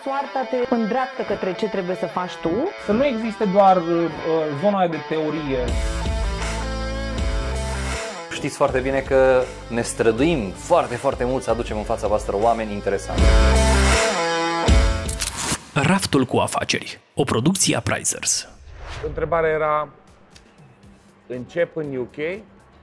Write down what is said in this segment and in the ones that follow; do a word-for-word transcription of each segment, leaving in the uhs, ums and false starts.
soarta te îndreaptă către ce trebuie să faci tu. Să nu existe doar uh, zona de teorie. Știți foarte bine că ne străduim foarte, foarte mult să aducem în fața voastră oameni interesanți. Raftul cu afaceri, o producție a Prizers. Întrebarea era, încep în U K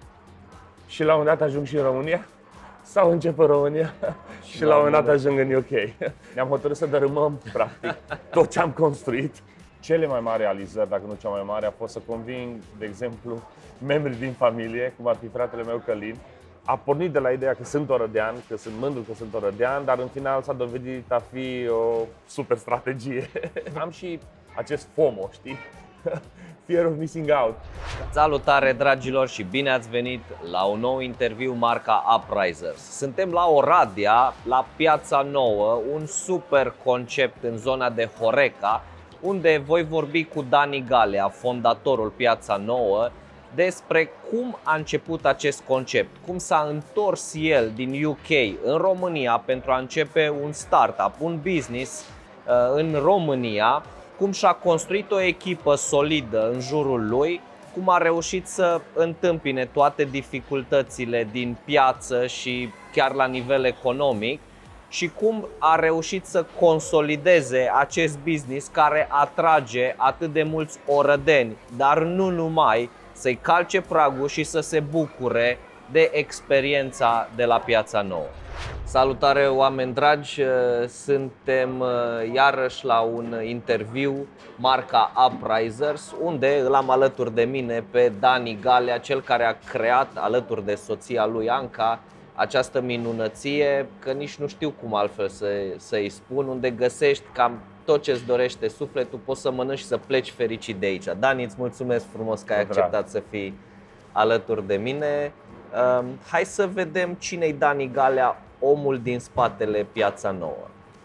și la un dat ajung și în România? Sau încep în România și, și la un dat ajung în U K? Ne-am hotărât să dărâmăm, practic, tot ce am construit. Cele mai mari realizări, dacă nu cea mai mare, a fost să conving, de exemplu, membrii din familie, cum ar fi fratele meu Călin. A pornit de la ideea că sunt orădean, că sunt mândru că sunt orădean, dar în final s-a dovedit a fi o super strategie. Am și acest FOMO, știi? Fear of missing out. Salutare, dragilor, și bine ați venit la un nou interviu marca Uprisers. Suntem la Oradea, la Piața Nouă, un super concept în zona de Horeca, unde voi vorbi cu Dani Galea, fondatorul Piața Nouă, despre cum a început acest concept, cum s-a întors el din U K în România pentru a începe un startup, un business în România, cum și-a construit o echipă solidă în jurul lui, cum a reușit să întâmpine toate dificultățile din piață și chiar la nivel economic și cum a reușit să consolideze acest business care atrage atât de mulți orădeni, dar nu numai, să-i calce pragul și să se bucure de experiența de la Piața Nouă. Salutare, oameni dragi! Suntem iarăși la un interviu marca Uprisers, unde îl am alături de mine pe Dani Galea, cel care a creat alături de soția lui Anca această minunăție, că nici nu știu cum altfel să, să-i spun, unde găsești cam tot ce-ți dorește sufletul, poți să mănânci și să pleci fericit de aici. Dani, îți mulțumesc frumos că ai acceptat să fii alături de mine. Uh, hai să vedem cine-i Dani Galea, omul din spatele Piața Nouă.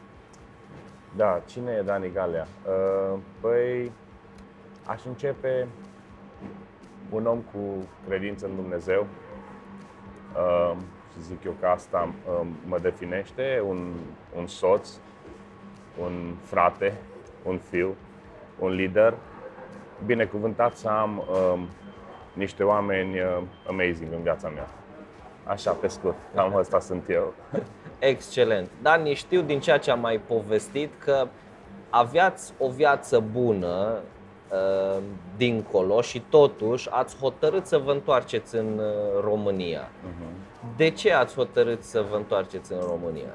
Da, cine e Dani Galea? Uh, păi, aș începe un om cu credință în Dumnezeu. Uh, și zic eu că asta uh, mă definește, un, un soț, un frate, un fiu, un lider. Binecuvântat să am uh, niște oameni uh, amazing în viața mea. Așa, pe scurt, cam ăsta sunt eu. Excelent. Dani, știu din ceea ce am mai povestit că aveați o viață bună uh, dincolo și totuși ați hotărât să vă întoarceți în uh, România. Uh-huh. De ce ați hotărât să vă întoarceți în România?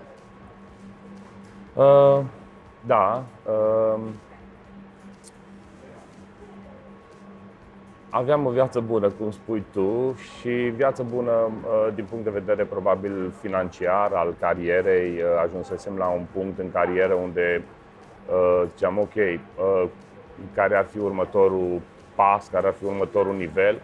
Uh, da. Uh, Aveam o viață bună, cum spui tu, și viață bună din punct de vedere probabil financiar, al carierei. Ajunsesem la un punct în carieră unde ziceam, ok, care ar fi următorul pas, care ar fi următorul nivel.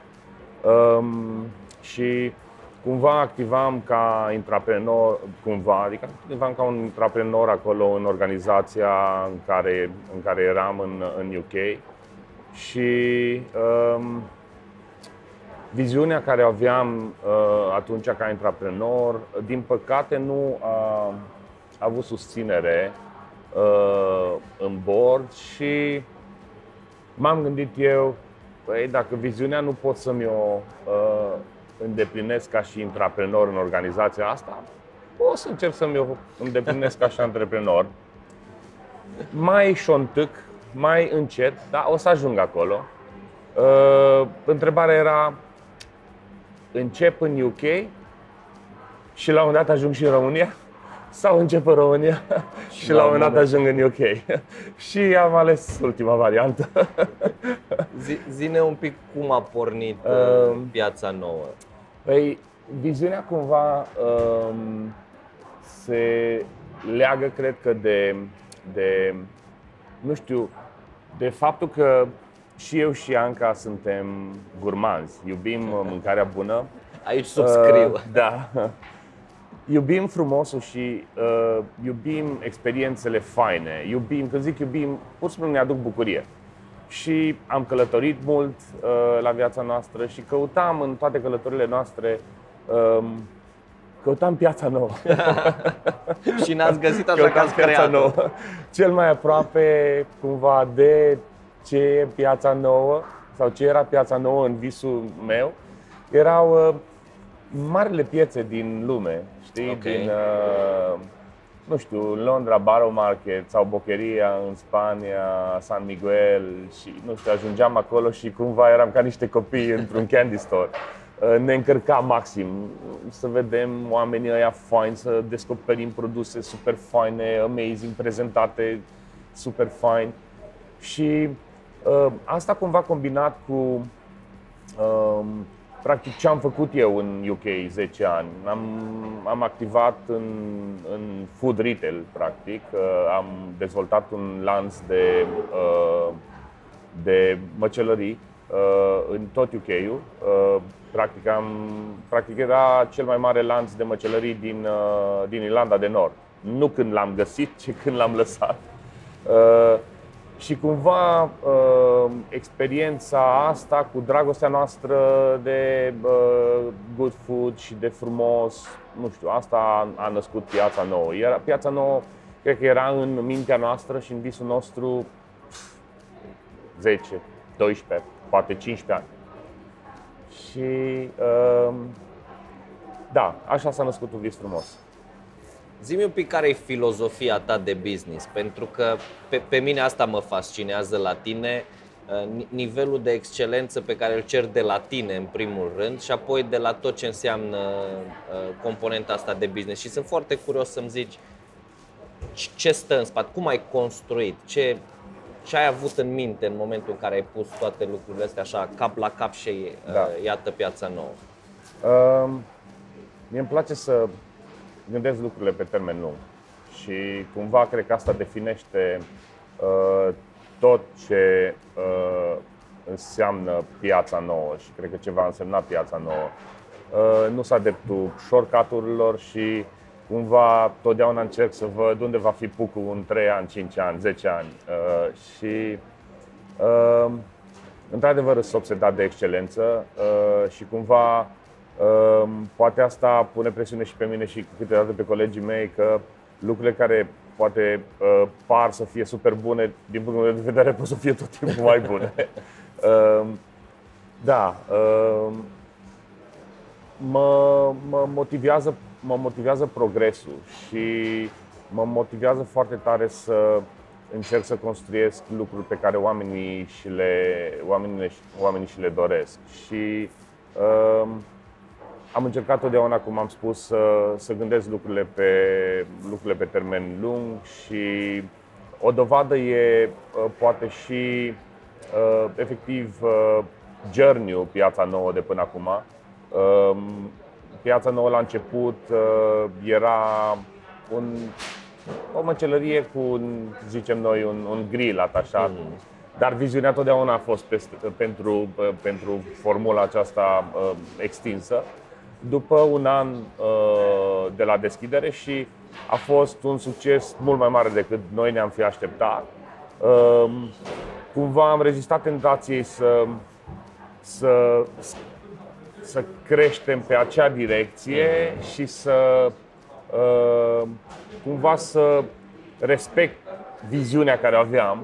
Și cumva activam ca intraprenor, cumva, adică activam ca un intraprenor acolo în organizația în care, în care eram în, în U K. Și um, viziunea care aveam uh, atunci ca antreprenor, din păcate nu a, a avut susținere uh, în board și m-am gândit eu, păi, dacă viziunea nu pot să mi-o uh, îndeplinesc ca și antreprenor în organizația asta, o să încerc să mi-o îndeplinesc ca și antreprenor. Mai șontâc, mai încet, dar o să ajung acolo. Uh, întrebarea era, încep în U K și la un dat ajung și în România? Sau încep în România și, și la un dat ajung în U K? Și am ales ultima variantă. Zi-ne un pic cum a pornit uh, Piața Nouă. Păi, viziunea cumva uh, se leagă, cred că, de, de nu știu, de faptul că și eu și Anca suntem gurmanzi, iubim mâncarea bună. Aici subscriu. Uh, da. Iubim frumosul și uh, iubim experiențele faine. Iubim, când zic iubim, pur și simplu ne aduc bucurie. Și am călătorit mult uh, la viața noastră și căutam în toate călătorile noastre uh, Căutam Piața Nouă. Și n-ați găsit așa că ați creat. Nouă. Cel mai aproape cumva de ce e Piața Nouă sau ce era Piața Nouă în visul meu, erau uh, marile piețe din lume, știi? Okay. Din, uh, nu știu, Londra, Borough Market sau Boqueria în Spania, San Miguel și, nu știu, ajungeam acolo și cumva eram ca niște copii într-un candy store. Ne încărca maxim, să vedem oamenii ăia faini, să descoperim produse super faine, amazing, prezentate super fine. Și uh, asta cumva combinat cu uh, practic ce am făcut eu în U K zece ani. Am, am activat în, în food retail, practic. Uh, am dezvoltat un lanț de, uh, de măcelării uh, în tot U K-ul. Uh, practic, am, practic era cel mai mare lanț de măcelării din, uh, din Irlanda de Nord. Nu când l-am găsit, ci când l-am lăsat. Uh, Și cumva uh, experiența asta cu dragostea noastră de uh, good food și de frumos, nu știu, asta a, a născut Piața Nouă. Era, Piața Nouă cred că era în mintea noastră și în visul nostru zece, doisprezece, poate cincisprezece ani. Și uh, da, așa s-a născut un vis frumos. Zi-mi un pic care e filozofia ta de business, pentru că pe, pe mine asta mă fascinează la tine, nivelul de excelență pe care îl cer de la tine în primul rând și apoi de la tot ce înseamnă componenta asta de business. Și sunt foarte curios să-mi zici ce stă în spate, cum ai construit, ce, ce ai avut în minte în momentul în care ai pus toate lucrurile astea așa cap la cap și da. Iată Piața Nouă. Uh, mie îmi place să gândesc lucrurile pe termen lung și cumva cred că asta definește uh, tot ce uh, înseamnă Piața Nouă și cred că ce va însemna Piața Nouă. Uh, nu sunt adeptul shortcut-urilor și cumva totdeauna încerc să văd unde va fi pucul în trei ani, cinci ani, zece ani. Uh, și uh, într-adevăr sunt obsedat de excelență uh, și cumva Uh, poate asta pune presiune și pe mine și câteodată pe colegii mei că lucrurile care poate uh, par să fie super bune, din punctul meu de vedere pot să fie tot timpul mai bune. uh, da, uh, mă, mă, motivează, mă motivează progresul și mă motivează foarte tare să încerc să construiesc lucruri pe care oamenii și le, oamenii, oamenii și le doresc. Și uh, am încercat totdeauna, cum am spus, să, să gândesc lucrurile pe, lucrurile pe termen lung și o dovadă e poate și efectiv journey-ul Piața Nouă de până acum. Piața Nouă la început era un, o măcelărie cu, un, zicem noi, un, un grill atașat. Mm. Dar viziunea totdeauna a fost peste, pentru, pentru formula aceasta extinsă. După un an uh, de la deschidere și a fost un succes mult mai mare decât noi ne-am fi așteptat. Uh, cumva am rezistat tentației să, să, să creștem pe acea direcție și să uh, cumva să respect viziunea care aveam.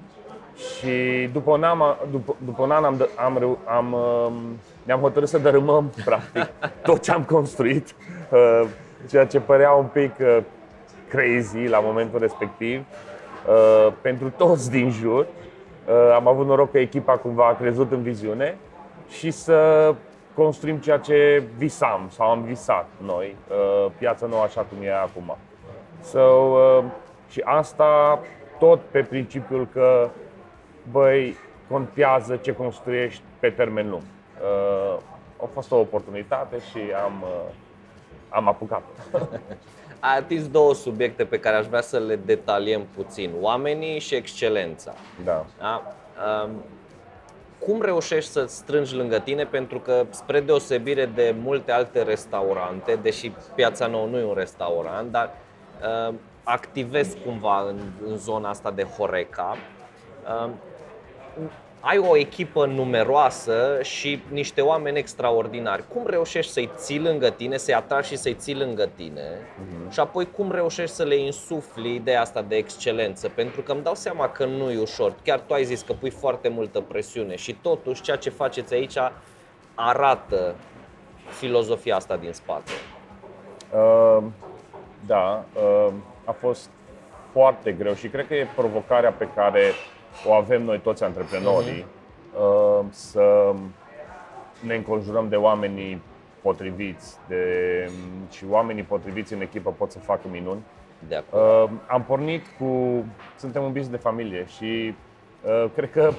Și după un an, după, după un an am, am, am, ne-am hotărât să dărâmăm practic tot ce am construit, ceea ce părea un pic crazy la momentul respectiv pentru toți din jur. Am avut noroc că echipa cumva a crezut în viziune și să construim ceea ce visam sau am visat noi, Piața Nouă așa cum e acum. So, și asta tot pe principiul că băi, contează ce construiești pe termen lung. Uh, a fost o oportunitate și am, uh, am apucat. Ai atins două subiecte pe care aș vrea să le detaliem puțin. Oamenii și excelența. Da. Da? Uh, cum reușești să-ți strângi lângă tine? Pentru că, spre deosebire de multe alte restaurante, deși Piața Nouă nu e un restaurant, dar uh, activezi cumva în, în zona asta de Horeca. ai o echipă numeroasă și niște oameni extraordinari. Cum reușești să-i ții lângă tine, să-i atragi și să-i ții lângă tine? Uh-huh. Și apoi cum reușești să le insufli ideea asta de excelență? Pentru că îmi dau seama că nu e ușor. Chiar tu ai zis că pui foarte multă presiune și totuși ceea ce faceți aici arată filozofia asta din spate. Uh, da, uh, a fost foarte greu și cred că e provocarea pe care o avem noi toți antreprenorii, uh-huh. să ne înconjurăm de oamenii potriviți de, și oamenii potriviți în echipă pot să facă minuni. De acord. Am pornit cu, suntem un business de familie și cred că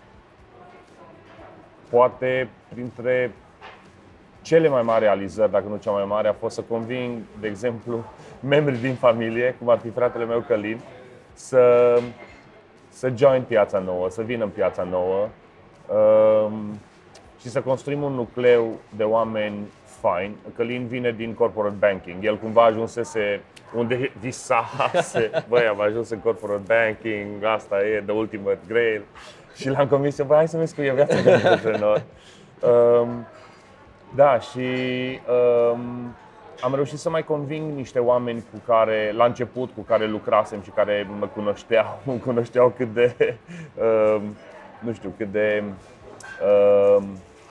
poate printre cele mai mari realizări, dacă nu cea mai mare, a fost să conving, de exemplu, membrii din familie, cum ar fi fratele meu Călin, să să join piața nouă, să vină în piața nouă um, și să construim un nucleu de oameni faini. Călin vine din corporate banking. El cumva ajunsese unde visase. Băi, am ajuns în corporate banking, asta e the ultimate grail. Și l-am convins, băi, hai să vezi că e viața de antreprenor. Um, da, și um, am reușit să mai conving niște oameni cu care, la început, cu care lucrasem și care mă cunoșteau, mă cunoșteau cât de, uh, nu știu, cât de uh,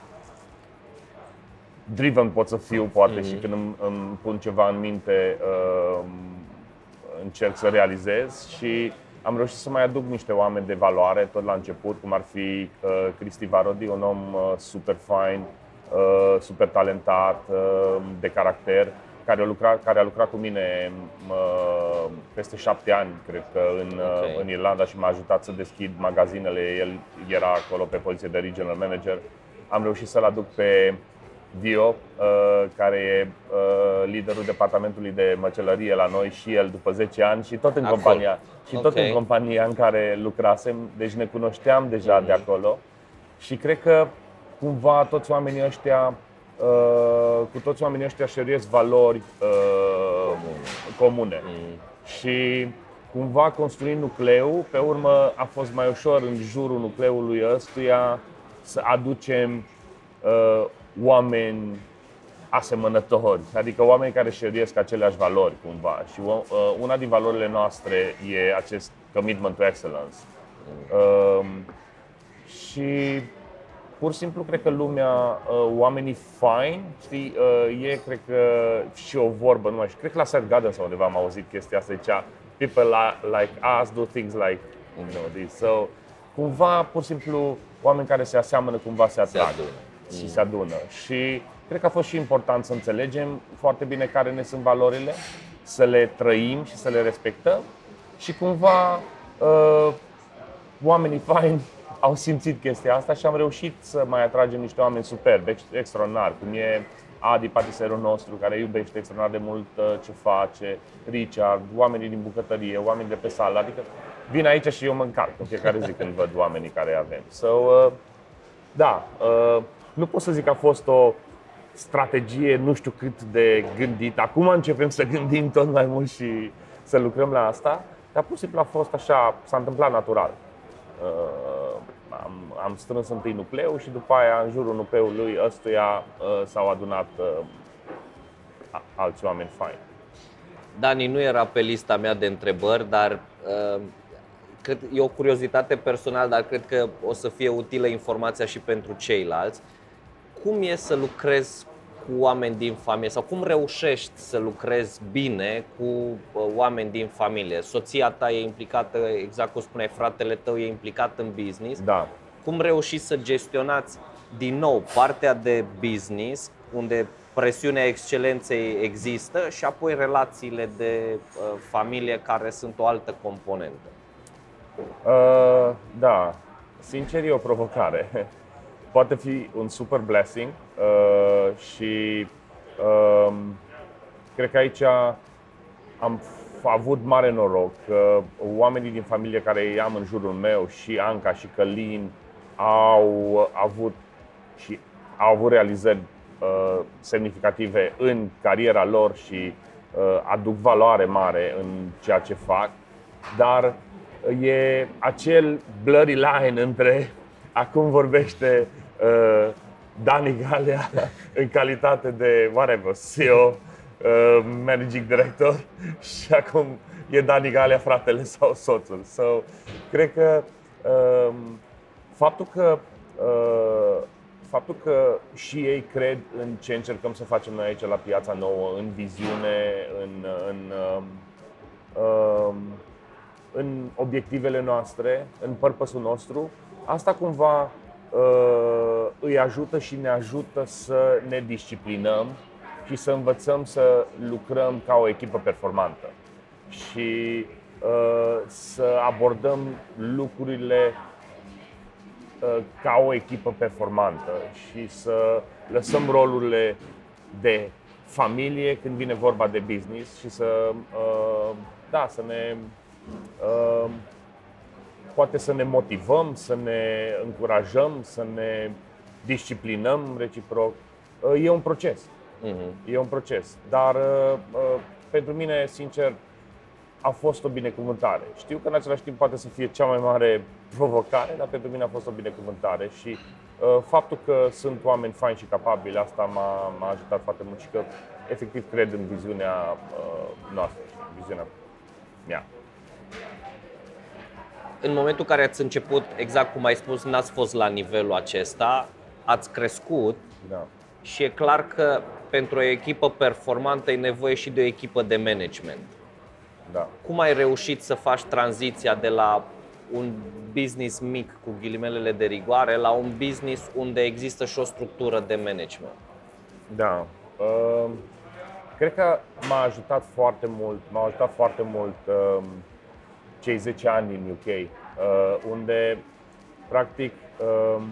driven pot să fiu, poate, mm-hmm. și când îmi, îmi pun ceva în minte, uh, încerc să realizez și am reușit să mai aduc niște oameni de valoare, tot la început, cum ar fi uh, Cristi Varodi, un om uh, super fain, Uh, super talentat, uh, de caracter, care a lucrat, care a lucrat cu mine uh, peste șapte ani, cred că, în, okay. uh, în Irlanda și m-a ajutat să deschid magazinele. El era acolo pe poziție de regional manager. Am reușit să-l aduc pe Dio, uh, care e uh, liderul departamentului de măcelărie la noi și el după zece ani și tot în acolo. compania și tot okay. în compania în care lucrasem. Deci ne cunoșteam deja mm-hmm. de acolo și cred că cumva toți oamenii ăștia, uh, cu toți oamenii ăștia șeruiesc valori uh, comune. Mm. Și cumva construind nucleu, pe urmă a fost mai ușor în jurul nucleului ăstuia să aducem uh, oameni asemănători, adică oameni care șeruiesc aceleași valori cumva. Și uh, una din valorile noastre e acest commitment to excellence. Mm. Uh, și pur și simplu, cred că lumea, oamenii faini, știi, e, cred că, și o vorbă, nu mai știu, cred că la Seth Godin sau undeva am auzit chestia asta, zicea, people like us do things like, you know, this. So, cumva, pur și simplu, oameni care se aseamănă, cumva se atrag se adună. și mm. se adună. Și cred că a fost și important să înțelegem foarte bine care ne sunt valorile, să le trăim și să le respectăm și cumva uh, oamenii faini au simțit chestia asta și am reușit să mai atragem niște oameni superbi, extraordinari, cum e Adi, patiserul nostru, care iubește extraordinar de mult ce face, Richard, oamenii din bucătărie, oamenii de pe sală, adică vin aici și eu mă încarc în fiecare zi când văd oamenii care avem. So, uh, da, uh, nu pot să zic că a fost o strategie nu știu cât de gândit. Acum începem să gândim tot mai mult și să lucrăm la asta, dar pur și simplu a fost așa, s-a întâmplat natural. Uh, am, am strâns întâi nucleu și după aia în jurul nucleului ăstuia uh, s-au adunat uh, alți oameni faini. Dani nu era pe lista mea de întrebări, dar uh, cred, e o curiozitate personală, dar cred că o să fie utilă informația și pentru ceilalți. Cum e să lucrezi cu oameni din familie sau cum reușești să lucrezi bine cu uh, oameni din familie? Soția ta e implicată, exact cum spuneai, fratele tău e implicat în business. Da. Cum reușiți să gestionați din nou partea de business, unde presiunea excelenței există, și apoi relațiile de uh, familie, care sunt o altă componentă? Uh, da, sincer e o provocare. Poate fi un super blessing uh, și uh, cred că aici am avut mare noroc că oamenii din familie care îi am în jurul meu, și Anca și Călin, au avut și au avut realizări uh, semnificative în cariera lor și uh, aduc valoare mare în ceea ce fac, dar e acel blurry line între acum vorbește uh, Dani Galea în calitate de whatever, C E O, uh, Managing Director și acum e Dani Galea fratele sau soțul. So, cred că uh, faptul că uh, faptul că și ei cred în ce încercăm să facem noi aici la Piața Nouă, în viziune, în, în, uh, în obiectivele noastre, în purpose-ul nostru, asta cumva uh, îi ajută și ne ajută să ne disciplinăm și să învățăm să lucrăm ca o echipă performantă și uh, să abordăm lucrurile ca o echipă performantă și să lăsăm rolurile de familie când vine vorba de business și să, da, să ne, poate să ne motivăm, să ne încurajăm, să ne disciplinăm reciproc. E un proces. Uh-huh. E un proces. Dar pentru mine, sincer, a fost o binecuvântare. Știu că în același timp poate să fie cea mai mare provocare, dar pentru mine a fost o binecuvântare și uh, faptul că sunt oameni faini și capabili, asta m-a, m-a ajutat foarte mult și că efectiv cred în viziunea uh, noastră, în viziunea mea. În momentul în care ați început, exact cum ai spus, n-ați fost la nivelul acesta, ați crescut, da. Și e clar că pentru o echipă performantă e nevoie și de o echipă de management. Da. Cum ai reușit să faci tranziția de la un business mic cu ghilimelele de rigoare la un business unde există și o structură de management? Da. Uh, cred că m-a ajutat foarte mult, m-a ajutat foarte mult uh, cei zece ani din U K, uh, unde practic uh,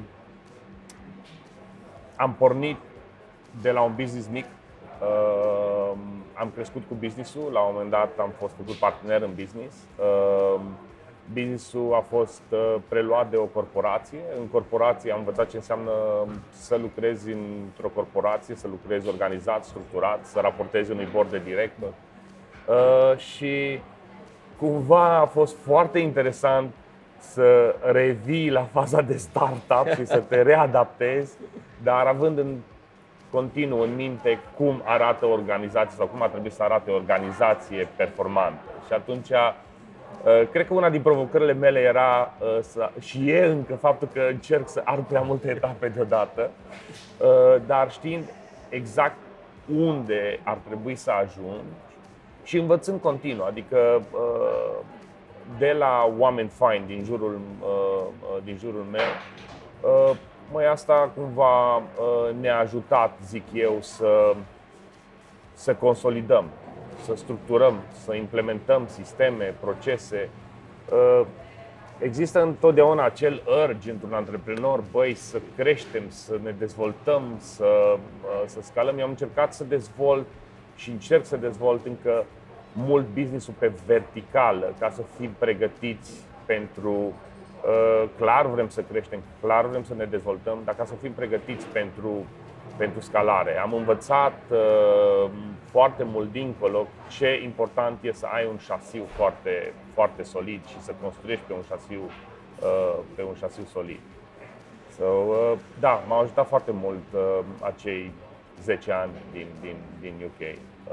am pornit de la un business mic. Uh, am crescut cu business-ul, la un moment dat am fost făcut partener în business. Uh, business-ul a fost uh, preluat de o corporație. În corporație am învățat ce înseamnă să lucrezi într-o corporație, să lucrezi organizat, structurat, să raportezi unui board de director. Uh, și cumva a fost foarte interesant să revii la faza de startup și să te readaptezi, dar având în continuu în minte cum arată o organizație sau cum ar trebui să arate o organizație performantă. Și atunci, cred că una din provocările mele era să, și e încă faptul că încerc să ar prea multe etape deodată, dar știind exact unde ar trebui să ajung și învățând continuu, adică de la oameni faini din jurul, din jurul meu, măi, asta cumva ne-a ajutat, zic eu, să, să consolidăm, să structurăm, să implementăm sisteme, procese. Există întotdeauna acel urge într-un antreprenor, băi, să creștem, să ne dezvoltăm, să, să scalăm. Eu am încercat să dezvolt și încerc să dezvolt încă mult business-ul pe verticală, ca să fim pregătiți pentru... Clar vrem să creștem, clar vrem să ne dezvoltăm, dar ca să fim pregătiți pentru, pentru scalare. Am învățat uh, foarte mult dincolo ce important e să ai un șasiu foarte, foarte solid și să construiești pe un șasiu, uh, pe un șasiu solid. So, uh, da, m-a ajutat foarte mult uh, acei zece ani din, din, din U K. Uh,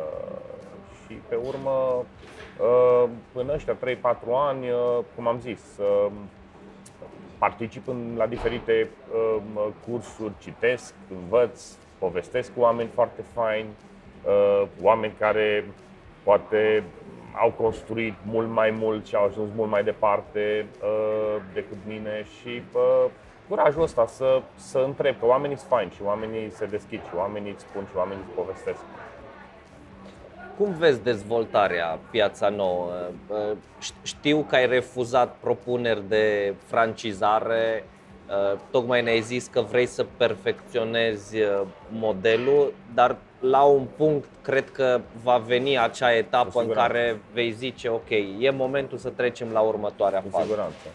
și pe urmă, uh, în ăștia trei patru ani, uh, cum am zis, uh, particip în, la diferite uh, cursuri, citesc, învăț, povestesc cu oameni foarte faini, uh, oameni care poate au construit mult mai mult și au ajuns mult mai departe uh, decât mine și uh, curajul ăsta să, să întreb, că oamenii sunt faini și oamenii se deschid și oamenii îți spun și oamenii îți povestesc. Cum vezi dezvoltarea Piața Nouă? Știu că ai refuzat propuneri de francizare, tocmai ne-ai zis că vrei să perfecționezi modelul, dar la un punct cred că va veni acea etapă în care vei zice ok, e momentul să trecem la următoarea fază. Cu siguranță.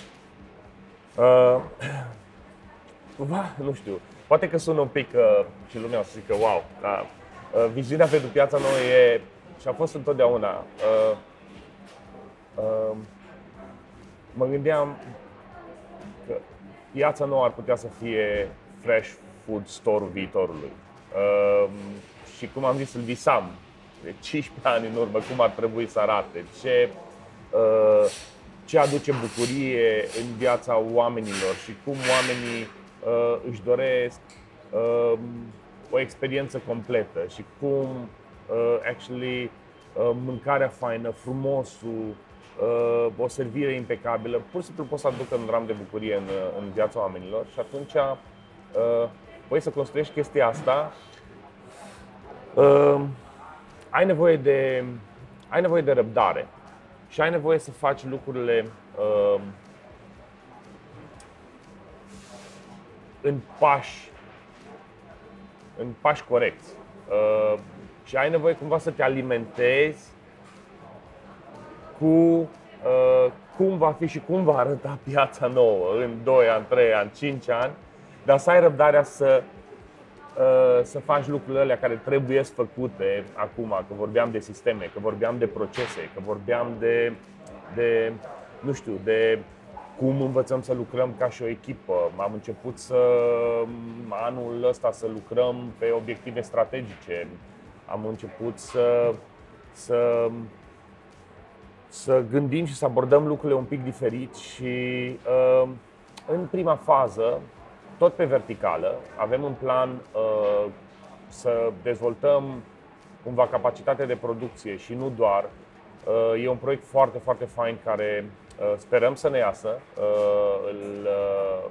Uh, nu știu, poate că sună un pic uh, și lumea o să zică wow, dar uh, viziunea pentru Piața Nouă e și a fost întotdeauna. Uh, uh, mă gândeam că Piața Nouă ar putea să fie fresh food store-ul viitorului. Uh, și cum am zis, îl visam de cincisprezece ani în urmă, cum ar trebui să arate, ce, uh, ce aduce bucurie în viața oamenilor și cum oamenii uh, își doresc uh, o experiență completă și cum uh, actually uh, mâncarea faină, frumosul, uh, o servire impecabilă, pur și simplu pot să aducă un ram de bucurie în, în viața oamenilor și atunci uh, poți să construiești chestia asta. Uh, ai nevoie de ai nevoie de răbdare și ai nevoie să faci lucrurile uh, în pași în pași corecți. Uh, și ai nevoie cumva să te alimentezi cu uh, cum va fi și cum va arăta Piața Nouă în doi ani, trei ani, cinci ani, dar să ai răbdarea să să faci lucrurile alea care trebuie făcute acum, că vorbeam de sisteme, că vorbeam de procese, că vorbeam de, de nu știu, de cum învățăm să lucrăm ca și o echipă. Am început să, anul ăsta să lucrăm pe obiective strategice. Am început să, să, să gândim și să abordăm lucrurile un pic diferit și în prima fază, tot pe verticală, avem un plan uh, să dezvoltăm cumva capacitatea de producție și nu doar. Uh, e un proiect foarte, foarte fain care uh, sperăm să ne iasă. Uh, îl, uh,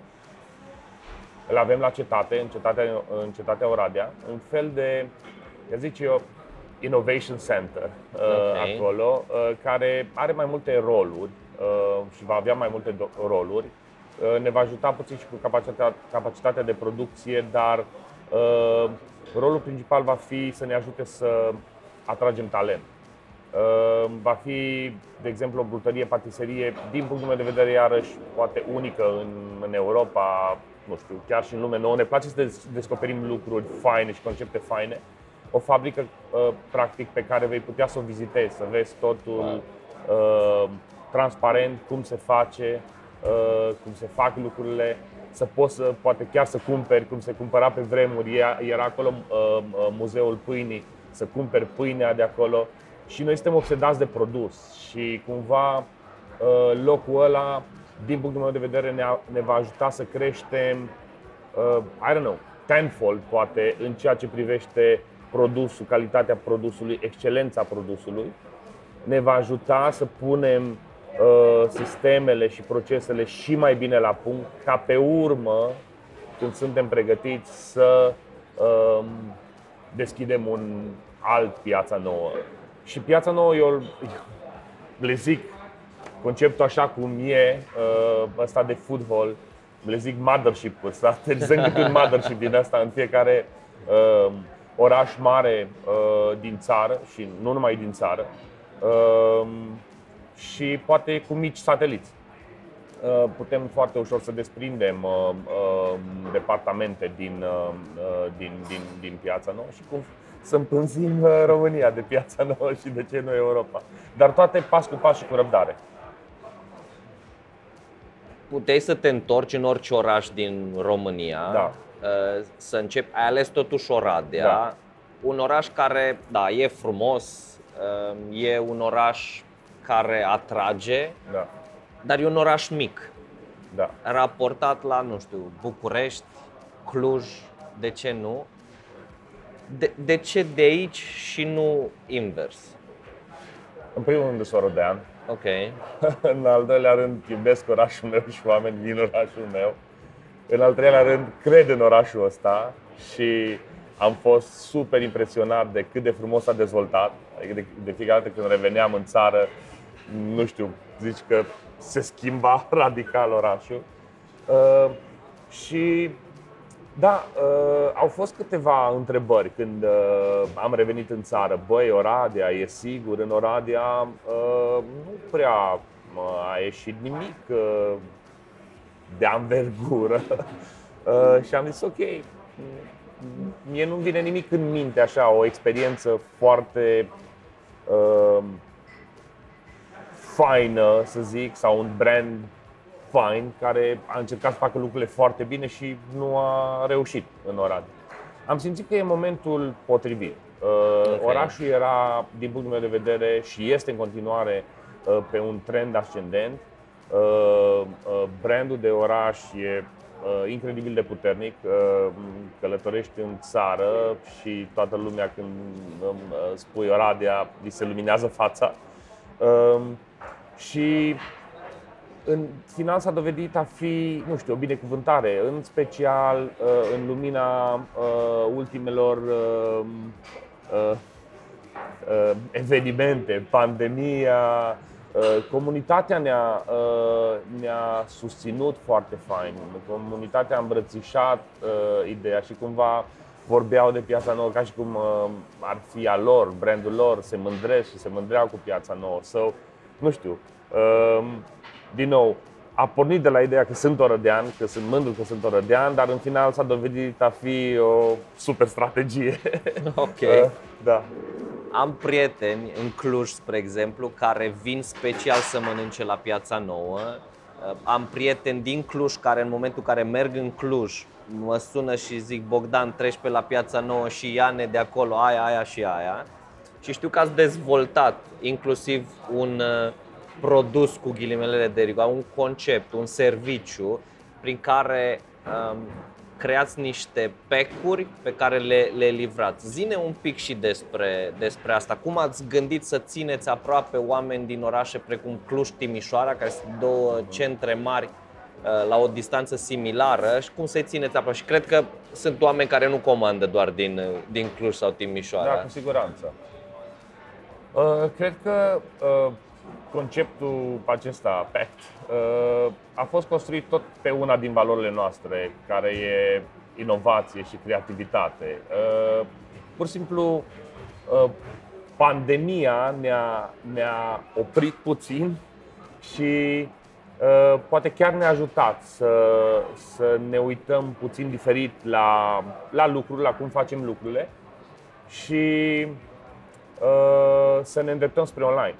îl avem la cetate, în cetatea, în cetatea Oradea, un fel de, eu zic eu, innovation center uh, okay. acolo, uh, care are mai multe roluri uh, și va avea mai multe roluri. Ne va ajuta puțin și cu capacitatea, capacitatea de producție, dar uh, rolul principal va fi să ne ajute să atragem talent. Uh, va fi, de exemplu, o brutărie, patiserie, din punctul meu de vedere, iarăși, poate unică în, în Europa, nu știu, chiar și în lume nouă. Ne place să descoperim lucruri faine și concepte faine. O fabrică, uh, practic, pe care vei putea să o vizitezi, să vezi totul uh, transparent, cum se face, Uh, cum se fac lucrurile, să poți să, poate chiar să cumperi, cum se cumpăra pe vremuri, era acolo uh, uh, Muzeul Pâinii, să cumperi pâinea de acolo și noi suntem obsedați de produs și cumva uh, locul ăla, din punctul meu de vedere, ne, ne va ajuta să creștem, uh, I don't know, tenfold poate în ceea ce privește produsul, calitatea produsului, excelența produsului, ne va ajuta să punem sistemele și procesele și mai bine la punct, ca pe urmă, când suntem pregătiți, să um, deschidem un alt Piața Nouă. Și Piața Nouă, eu le zic conceptul așa cum e, ăsta de food hall, le zic mothership ăsta, deci sunt câte un mothership din asta în fiecare uh, oraș mare uh, din țară și nu numai din țară. Uh, și poate cu mici sateliți. Putem foarte ușor să desprindem departamente din, din, din, din Piața Nouă și cum să împânzim România de Piața Nouă și de ce nu Europa. Dar toate pas cu pas și cu răbdare. Puteai să te întorci în orice oraș din România, da. Să începi, ai ales totuși Oradea, da. Un oraș care, da, e frumos, e un oraș care atrage, da. Dar e un oraș mic, da. Raportat la, nu știu, București, Cluj, de ce nu? De, de ce de aici și nu invers? În primul rând, sorodean. Ok. În al doilea rând, iubesc orașul meu și oamenii din orașul meu. În al treilea rând, cred în orașul ăsta și am fost super impresionat de cât de frumos a dezvoltat. Adică de, de fiecare dată când reveneam în țară, nu știu, zici că se schimba radical orașul. Uh, și da, uh, au fost câteva întrebări când uh, am revenit în țară. Băi, Oradea, e sigur? În Oradea uh, nu prea uh, a ieșit nimic uh, de anvergură. uh, și am zis, ok, mie nu vine nimic în minte așa, o experiență foarte uh, faină, să zic, sau un brand fain, care a încercat să facă lucrurile foarte bine și nu a reușit în Oradea. Am simțit că e momentul potrivit. Okay. Orașul era, din punctul meu de vedere, și este în continuare pe un trend ascendent. Brandul de oraș e incredibil de puternic. Călătorești în țară și toată lumea, când spui Oradea, îi se luminează fața. Și în final s-a dovedit a fi, nu știu, o binecuvântare, în special în lumina ultimelor evenimente, pandemia. Comunitatea ne-a, ne-a susținut foarte fain, comunitatea a îmbrățișat ideea și cumva vorbeau de Piața Nouă ca și cum ar fi a lor, brandul lor, se mândresc și se mândreau cu Piața Nouă. So, nu știu, din nou, a pornit de la ideea că sunt orădean, că sunt mândru că sunt orădean, dar în final s-a dovedit a fi o super strategie. Ok. Da. Am prieteni în Cluj, spre exemplu, care vin special să mănânce la Piața Nouă. Am prieteni din Cluj care în momentul în care merg în Cluj mă sună și zic: Bogdan, treci pe la Piața Nouă și ia-ne de acolo aia, aia și aia. Și știu că ați dezvoltat inclusiv un produs, cu ghilimelele de rigoare, un concept, un serviciu prin care um, creați niște pack-uri pe care le, le livrați. Zi-ne un pic și despre, despre asta. Cum ați gândit să țineți aproape oameni din orașe precum Cluj, Timișoara, care sunt două centre mari la o distanță similară, și cum să-i țineți aproape? Și cred că sunt oameni care nu comandă doar din, din Cluj sau Timișoara. Da, cu siguranță. Uh, cred că uh, conceptul acesta, Pact, uh, a fost construit tot pe una din valorile noastre, care e inovație și creativitate. Uh, pur și simplu, uh, pandemia ne-a, ne-a oprit puțin și uh, poate chiar ne-a ajutat să, să ne uităm puțin diferit la, la lucruri, la cum facem lucrurile și uh, să ne îndreptăm spre online.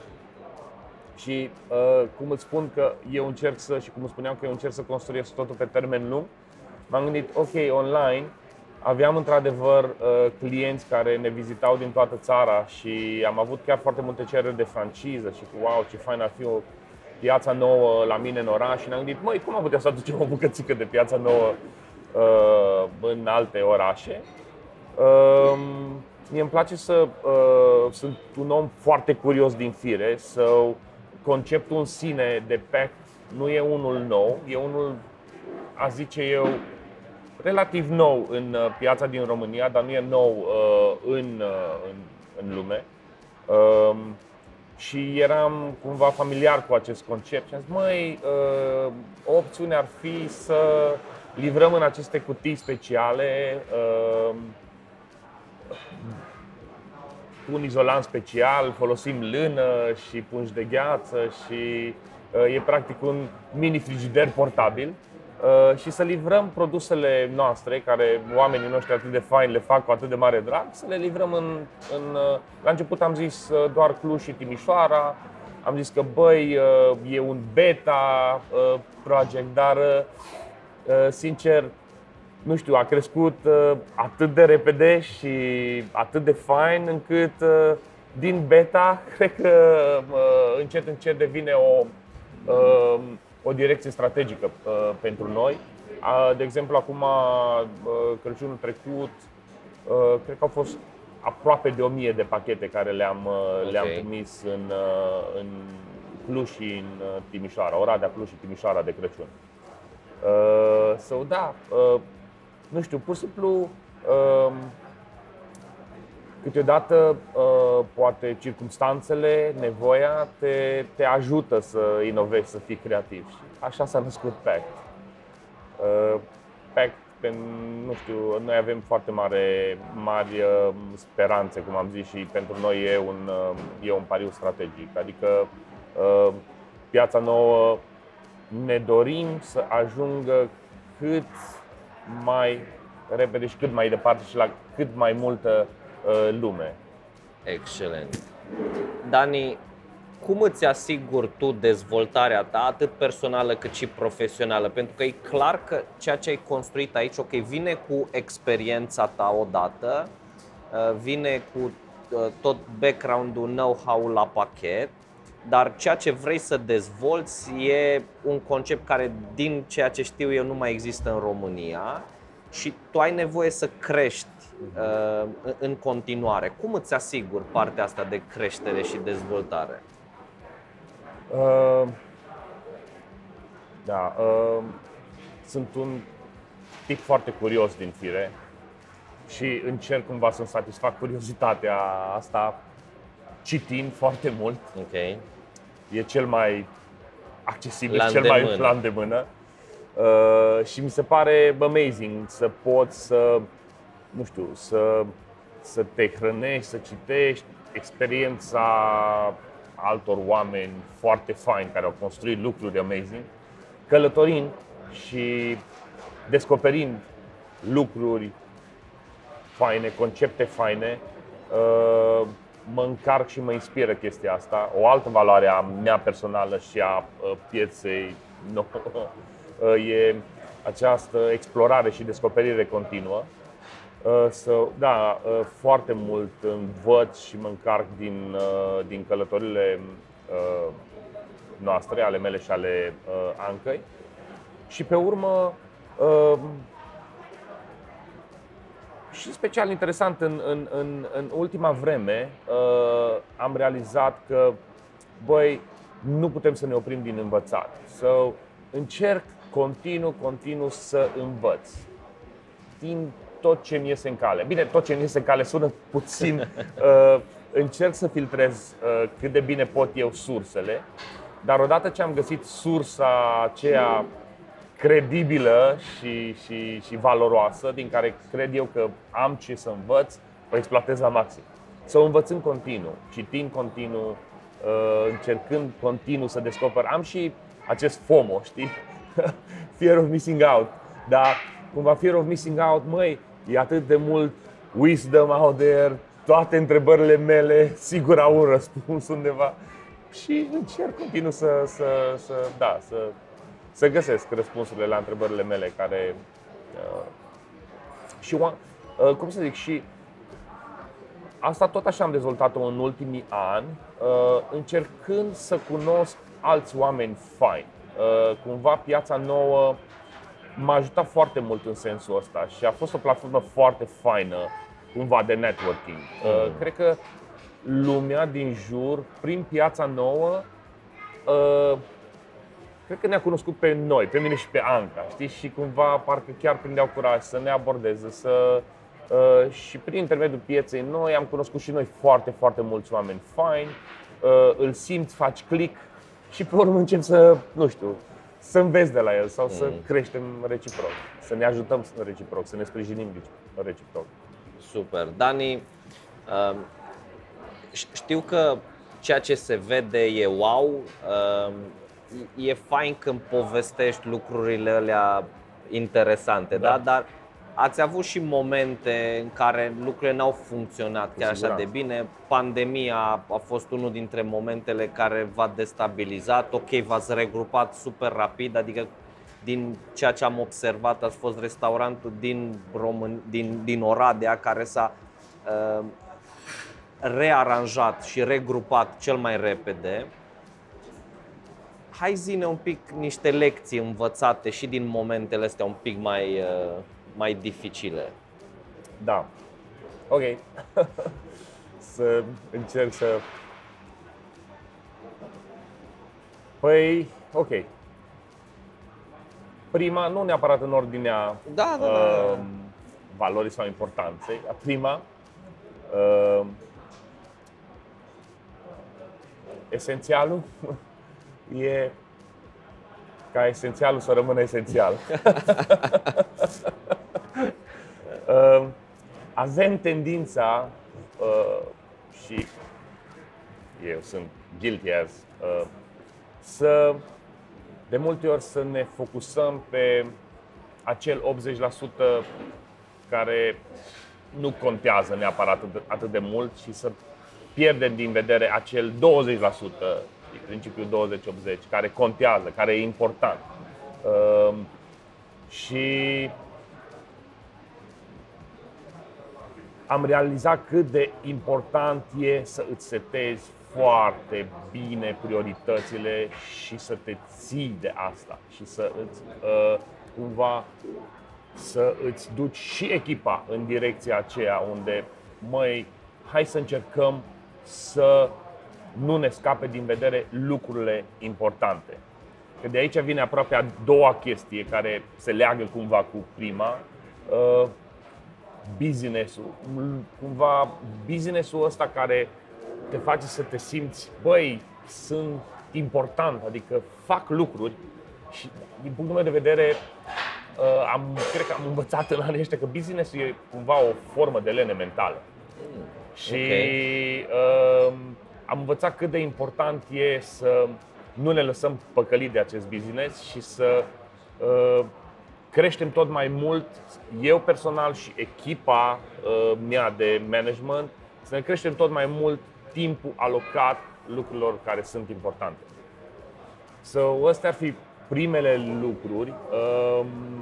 Și uh, cum îți spun că eu încerc să, și cum îți spuneam că eu încerc să construiesc totul pe termen lung, m-am gândit, ok, online aveam într-adevăr uh, clienți care ne vizitau din toată țara și am avut chiar foarte multe cereri de franciză și cu wow, ce fain ar fi o Piața Nouă la mine în oraș și ne-am gândit, măi, cum am putea să aducem o bucățică de Piața Nouă uh, în alte orașe? Uh, mie îmi place să, uh, sunt un om foarte curios din fire, să conceptul în sine de Pact nu e unul nou, e unul, a zice eu, relativ nou în piața din România, dar nu e nou uh, în, uh, în, în lume. Uh, și eram cumva familiar cu acest concept și am zis, măi, uh, o opțiune ar fi să livrăm în aceste cutii speciale uh, un izolant special, folosim lână și pungi de gheață și uh, e practic un mini frigider portabil uh, și să livrăm produsele noastre, care oamenii noștri atât de faini le fac cu atât de mare drag, să le livrăm în... în uh, la început am zis uh, doar Cluj și Timișoara, am zis că băi, uh, e un beta uh, project, dar uh, sincer, nu știu, a crescut uh, atât de repede și atât de fain încât uh, din beta cred că uh, încet încet devine o, uh, o direcție strategică uh, pentru noi. Uh, de exemplu, acum uh, Crăciunul trecut, uh, cred că au fost aproape de o mie de pachete care le-am uh, okay. le-am trimis în, uh, în Cluj și în uh, Timișoara, Oradea, Cluj și Timișoara de Crăciun. Uh, so, da, uh, nu știu, pur și simplu, uh, câteodată, uh, poate circumstanțele, nevoia te, te ajută să inovezi, să fii creativ. Și așa s-a născut Pact. Uh, Pact, nu știu, noi avem foarte mare, mari uh, speranțe, cum am zis, și pentru noi e un, uh, e un pariu strategic. Adică, uh, Piața Nouă ne dorim să ajungă cât mai repede și cât mai departe și la cât mai multă uh, lume. Excelent. Dani, cum îți asiguri tu dezvoltarea ta, atât personală cât și profesională? Pentru că e clar că ceea ce ai construit aici, ok, vine cu experiența ta odată, vine cu tot background-ul, know-how la pachet, dar ceea ce vrei să dezvolți e un concept care, din ceea ce știu eu, nu mai există în România și tu ai nevoie să crești uh, în continuare. Cum îți asiguri partea asta de creștere și dezvoltare? Uh, da, uh, sunt un tip foarte curios din fire și încerc cumva să-mi satisfac curiozitatea asta citind foarte mult. Okay. E cel mai accesibil, la cel mai la îndemână. Uh, și mi se pare amazing să poți să, nu știu, să, să te hrănești, să citești experiența altor oameni foarte faini care au construit lucruri amazing, călătorind și descoperind lucruri faine, concepte faine. Uh, mă încarc și mă inspiră chestia asta. O altă valoare a mea personală și a pieței nouă e această explorare și descoperire continuă. Să, da, foarte mult învăț și mă încarc din, din călătorile noastre, ale mele și ale Ancăi. Și pe urmă, și special interesant, în, în, în, în ultima vreme uh, am realizat că, băi, nu putem să ne oprim din învățat. So, încerc continuu, continuu să învăț din tot ce mi iese în cale. Bine, tot ce mi iese în cale sună puțin. Uh, încerc să filtrez uh, cât de bine pot eu sursele, dar odată ce am găsit sursa aceea credibilă și, și, și valoroasă, din care cred eu că am ce să învăț, o exploatez la maxim. Să o învăț în continuu, citind continuu, încercând continuu să descoper. Am și acest FOMO, știi? Fear of missing out. Dar cumva fear of missing out, măi, e atât de mult wisdom out there, toate întrebările mele sigur au un răspuns undeva. Și încerc continuu să, să, să, da, să să găsesc răspunsurile la întrebările mele care uh, și uh, cum să zic, și asta tot așa am dezvoltat-o în ultimii ani, uh, încercând să cunosc alți oameni faini. Uh, cumva piața nouă m-a ajutat foarte mult în sensul ăsta și a fost o platformă foarte faină cumva de networking. Uh, mm. Cred că lumea din jur, prin piața nouă, uh, cred că ne-a cunoscut pe noi, pe mine și pe Anca, știi? Și cumva parcă chiar prindeau curaj să ne abordeze, să, uh, și prin intermediul pieței noi am cunoscut și noi foarte, foarte mulți oameni faini, uh, îl simți, faci click și pe urmă încep să, nu știu, să înveți de la el sau mm. să creștem reciproc, să ne ajutăm reciproc, să ne sprijinim reciproc. Super. Dani, uh, știu că ceea ce se vede e wow, uh, e fain când povestești lucrurile alea interesante, da. Da? Dar ați avut și momente în care lucrurile n-au funcționat chiar așa de bine. Pandemia a fost unul dintre momentele care v-a destabilizat. Ok, v-ați regrupat super rapid, adică din ceea ce am observat ați fost restaurantul din, Român, din, din Oradea care s-a uh, rearanjat și regrupat cel mai repede. Hai zi-ne un pic niște lecții învățate și din momentele astea un pic mai, mai dificile. Da. Ok. Să încerc să... Păi, ok. Prima, nu neapărat în ordinea da, da, da. Uh, valorii sau importanței. Prima, uh, esențialul e ca esențialul să rămână esențial. uh, avem tendința, uh, și eu sunt guilty as, uh, să de multe ori să ne focusăm pe acel optzeci la sută care nu contează neapărat atât de, atât de mult și să pierdem din vedere acel douăzeci la sută optzeci, principiul douăzeci optzeci, care contează, care e important. Uh, și am realizat cât de important e să îți setezi foarte bine prioritățile și să te ții de asta și să îți uh, cumva să îți duci și echipa în direcția aceea unde, măi, hai să încercăm să nu ne scape din vedere lucrurile importante. Că de aici vine aproape a doua chestie care se leagă cumva cu prima, uh, business-ul. Cumva business-ul ăsta care te face să te simți, băi, sunt important, adică fac lucruri și din punctul meu de vedere uh, am, cred că am învățat în anii ăștia că business-ul e cumva o formă de lene mentală. Mm, și okay. uh, am învățat cât de important e să nu ne lăsăm păcălit de acest business și să uh, creștem tot mai mult, eu personal și echipa uh, mea de management, să ne creștem tot mai mult timpul alocat lucrurilor care sunt importante. So, astea ar fi primele lucruri. Um,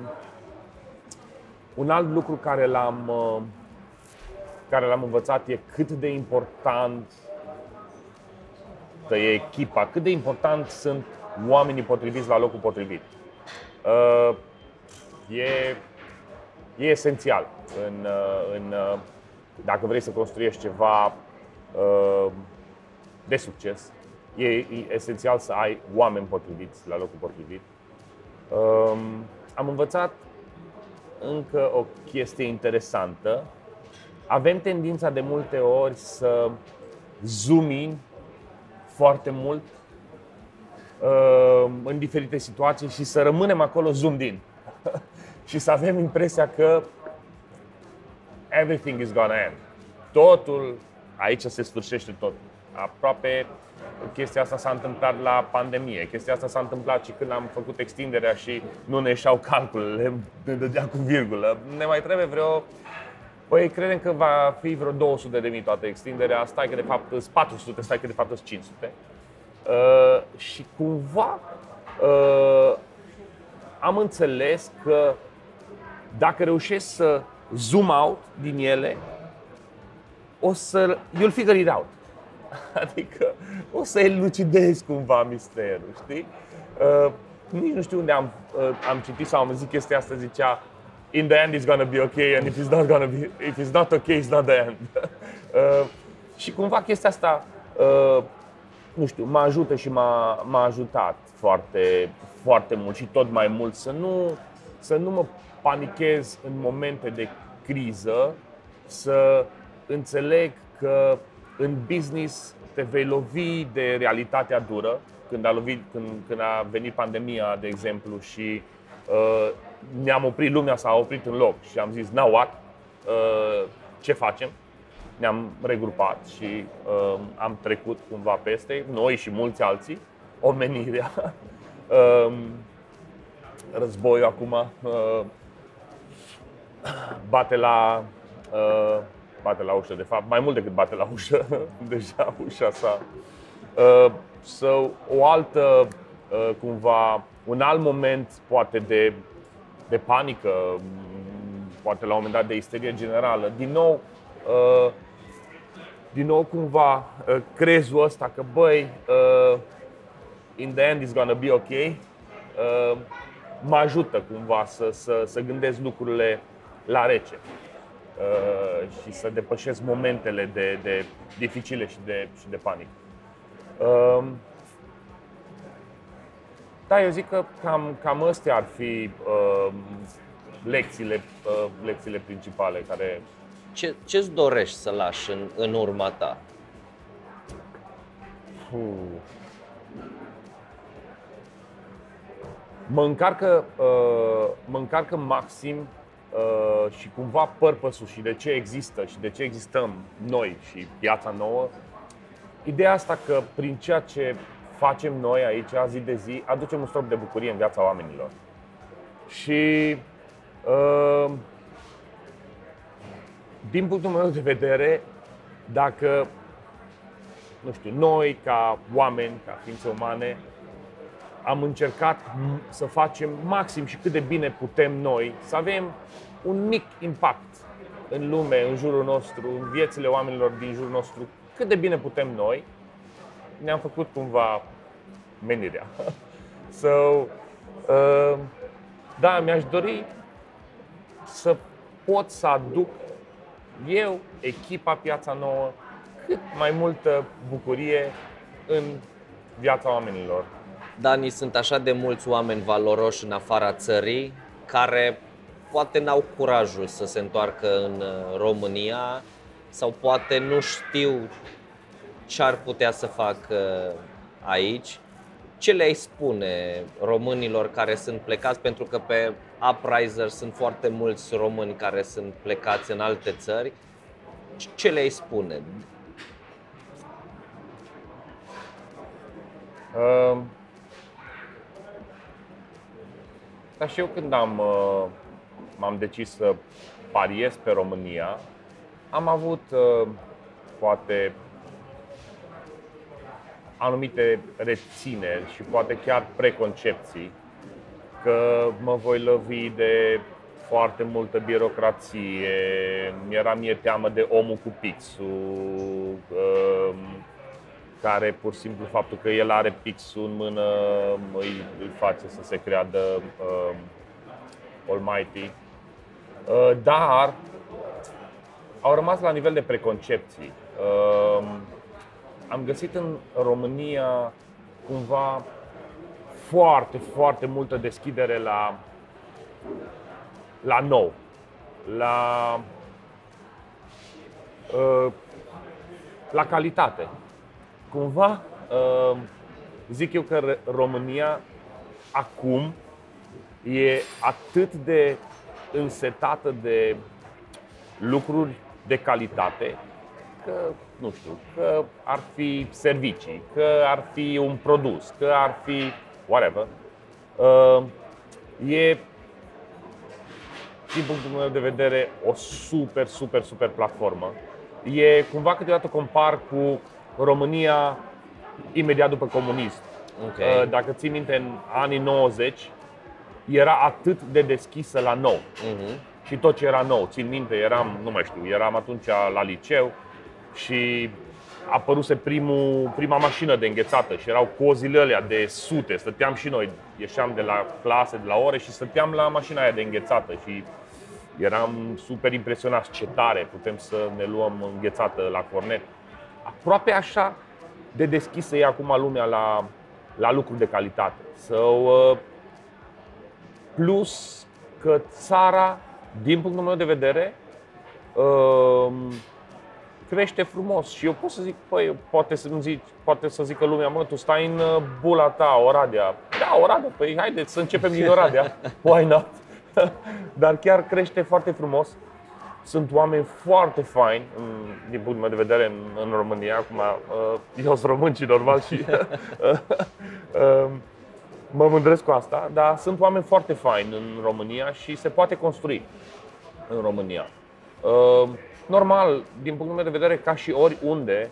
un alt lucru care l-am, uh, care l-am învățat e cât de important e echipa, cât de important sunt oamenii potriviți la locul potrivit. Uh, e, e esențial în, uh, în, uh, dacă vrei să construiești ceva uh, de succes. E, e esențial să ai oameni potriviți la locul potrivit. Uh, am învățat încă o chestie interesantă. Avem tendința de multe ori să zoom in foarte mult uh, în diferite situații și să rămânem acolo zoomed in. Și să avem impresia că everything is gonna end. Totul, aici se sfârșește tot. Aproape chestia asta s-a întâmplat la pandemie. Chestia asta s-a întâmplat și când am făcut extinderea și nu ne ieșeau calculele, ne dădea cu virgulă. Ne mai trebuie vreo... Păi credem că va fi vreo două sute de mii toată extinderea, stai că de fapt sunt patru sute, stai că de fapt sunt cinci sute. Uh, și cumva uh, am înțeles că dacă reușesc să zoom out din ele, o să, you'll figure it out. Adică o să elucidezi cumva misterul, știi? Uh, nici nu știu unde am, uh, am citit sau am zis chestia asta, zicea in the end it's gonna be okay and if it's not gonna be, if it's not okay, it's not the end. uh, și cumva chestia asta, uh, nu știu, mă ajută și m-a, m-a ajutat foarte, foarte mult și tot mai mult să nu, să nu mă panichez în momente de criză, să înțeleg că în business te vei lovi de realitatea dură. Când a, lovit, când, când a venit pandemia, de exemplu, și uh, ne-am oprit, lumea s-a oprit în loc și am zis, now what? Uh, ce facem? Ne-am regrupat și uh, am trecut cumva peste, noi și mulți alții, omenirea. uh, războiul acum uh, bate la, uh, bate la ușă, de fapt, mai mult decât bate la ușă, deja ușa sa. Uh, so, o altă, uh, cumva, un alt moment poate de, de panică, poate la un moment dat de isterie generală. Din nou, uh, din nou cumva uh, crezul ăsta că, băi, uh, in the end it's gonna be ok, uh, mă ajută cumva să, să, să gândesc lucrurile la rece uh, și să depășesc momentele de, de dificile și de, și de panică. Uh, da, eu zic că cam, cam astea ar fi uh, lecțiile, uh, lecțiile principale care... Ce, ce-ți dorești să lași în, în urma ta? Uh. Mă încarcă, uh, mă încarcă maxim uh, și cumva purpose-ul și de ce există și de ce existăm noi și piața nouă. Ideea asta că prin ceea ce facem noi aici, zi de zi, aducem un strop de bucurie în viața oamenilor. Și uh, din punctul meu de vedere, dacă nu știu, noi ca oameni, ca ființe umane, am încercat să facem maxim și cât de bine putem noi să avem un mic impact în lume, în jurul nostru, în viețile oamenilor din jurul nostru, cât de bine putem noi. Ne-am făcut cumva menirea. So, uh, da, mi-aș dori să pot să aduc eu, echipa Piața Nouă, cât mai multă bucurie în viața oamenilor. Dani, sunt așa de mulți oameni valoroși în afara țării care poate n-au curajul să se întoarcă în România sau poate nu știu ce ar putea să facă aici. Ce le-ai spune românilor care sunt plecați? Pentru că pe Uprisers sunt foarte mulți români care sunt plecați în alte țări. Ce le-ai spune? Uh, Dar și eu când am, uh, m-am decis să pariez pe România, am avut uh, poate anumite rețineri și poate chiar preconcepții că mă voi lovi de foarte multă birocrație, mi-era mie teamă de omul cu pixul, uh, care pur și simplu faptul că el are pixul în mână îi, îi face să se creadă uh, Almighty. Uh, dar au rămas la nivel de preconcepții. Uh, am găsit în România cumva foarte, foarte multă deschidere la, la nou, la, uh, la calitate. Cumva, zic eu că România acum e atât de însetată de lucruri de calitate că, nu știu, că ar fi servicii, că ar fi un produs, că ar fi whatever. E, din punctul meu de vedere, o super, super, super platformă. E cumva câteodată compar cu România imediat după comunism. Okay. Dacă ții minte, în anii nouăzeci era atât de deschisă la nou. Uh-huh. Și tot ce era nou, țin minte, eram, nu mai știu, eram atunci la liceu și apăruse primul, prima mașină de înghețată și erau cozile alea de sute. Stăteam și noi, ieșeam de la clase, de la ore și stăteam la mașina aia de înghețată și eram super impresionați, ce tare, putem să ne luăm înghețată la cornet. Aproape așa de deschisă e acum lumea la, la lucruri de calitate. So, uh, plus că țara, din punctul meu de vedere, uh, crește frumos. Și eu pot să zic, păi, poate să zic, poate să zică lumea, mă, tu stai în bula ta, Oradea. Da, Oradea, păi haideți să începem din Oradea. Why not? Dar chiar crește foarte frumos. Sunt oameni foarte faini, din punctul meu de vedere, în, în România. Acum, eu sunt român și normal și mă mândresc cu asta, dar sunt oameni foarte faini în România și se poate construi în România. Normal, din punctul meu de vedere, ca și oriunde,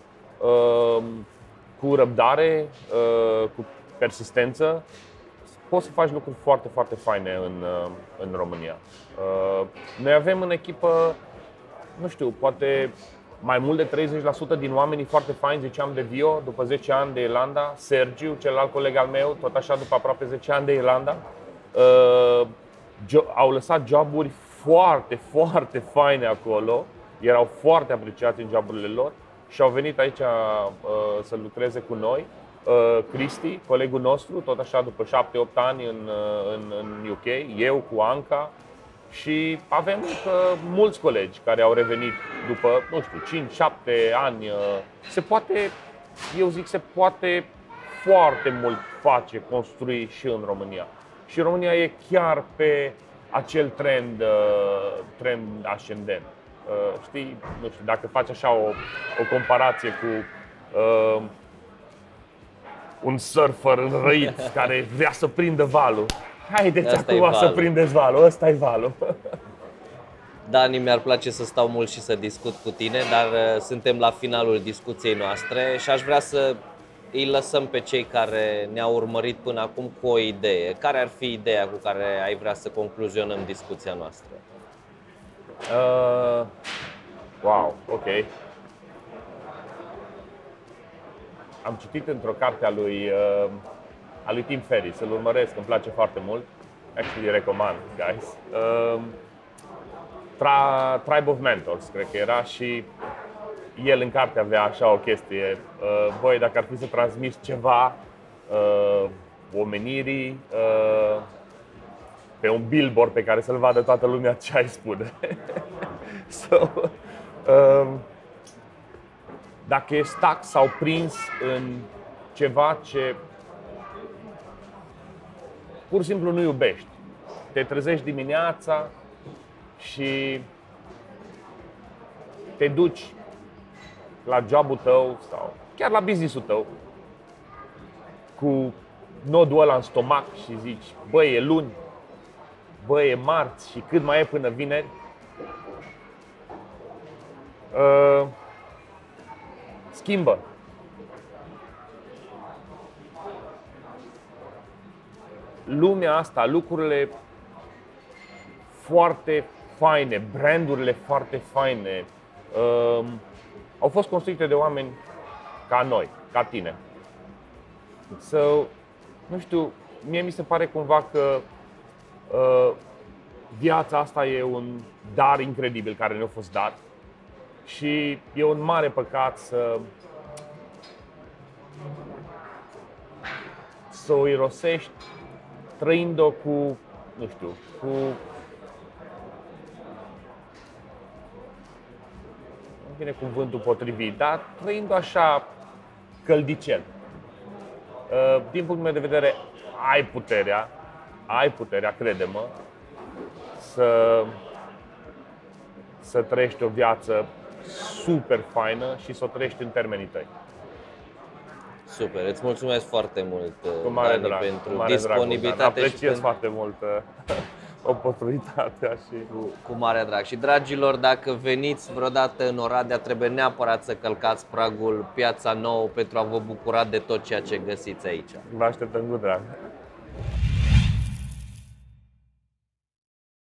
cu răbdare, cu persistență, poți să faci lucruri foarte, foarte faine în, în România. Noi avem în echipă, nu știu, poate mai mult de treizeci la sută din oamenii foarte faini, ziceam de Vio, după zece ani de Irlanda, Sergiu, celălalt coleg al meu, tot așa după aproape zece ani de Irlanda, au lăsat joburi foarte, foarte faine acolo, erau foarte apreciați în joburile lor și au venit aici să lucreze cu noi. Cristi, colegul nostru, tot așa după șapte opt ani în, în, în U K, eu cu Anca și avem uh, mulți colegi care au revenit după, nu știu, cinci șapte ani. Se poate, eu zic, se poate foarte mult face, construi și în România. Și România e chiar pe acel trend, uh, trend ascendent. Uh, știi, nu știu, dacă faci așa o, o comparație cu uh, un surfer înrăit care vrea să prindă valul. Haideți Asta acum să prindeți valul, ăsta e valul. Dani, mi-ar place să stau mult și să discut cu tine, dar uh, suntem la finalul discuției noastre și aș vrea să îi lăsăm pe cei care ne-au urmărit până acum cu o idee. Care ar fi ideea cu care ai vrea să concluzionăm discuția noastră? Uh, wow, ok. Am citit într-o carte a lui, uh, a lui Tim Ferriss, îl urmăresc, îmi place foarte mult. Actually, recomand, guys. Uh, Tra- Tribe of Mentors, cred că era, și el în carte avea așa o chestie. Uh, băi, dacă ar fi să transmiți ceva uh, omenirii uh, pe un billboard pe care să-l vadă toată lumea, ce ai spune? so, uh, dacă ești stuck sau prins în ceva ce pur și simplu nu iubești, te trezești dimineața și te duci la jobul tău sau chiar la business-ul tău cu nodul ăla în stomac și zici, băi, e luni, băi, e marți și cât mai e până vineri, uh, schimbă. Lumea asta, lucrurile foarte faine, brandurile foarte faine, uh, au fost construite de oameni ca noi, ca tine. So, nu știu, mie mi se pare cumva că uh, viața asta e un dar incredibil care ne-a fost dat și e un mare păcat să să o irosești trăind-o cu, nu știu, cu nu vine cuvântul potrivit, dar trăind-o așa căldicel. Din punctul meu de vedere, ai puterea, ai puterea, crede-mă, să, să trăiești o viață super faină și să o trăiești în termenii tăi. Super, îți mulțumesc foarte mult, Cu mare Dani, drag, pentru cu mare disponibilitate. Drag, apreciez și pentru... foarte mult oportunitatea și... Cu, cu mare drag. Și dragilor, dacă veniți vreodată în Oradea, trebuie neapărat să călcați pragul Piața Nouă pentru a vă bucura de tot ceea ce găsiți aici. Vă așteptăm cu drag.